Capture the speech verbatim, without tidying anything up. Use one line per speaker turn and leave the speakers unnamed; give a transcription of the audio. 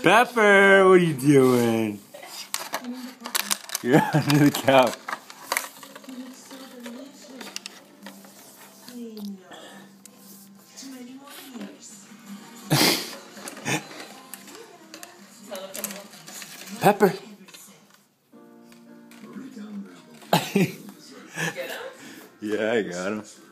Pepper, what are you doing? You're under the couch. Pepper. Yeah, I got him.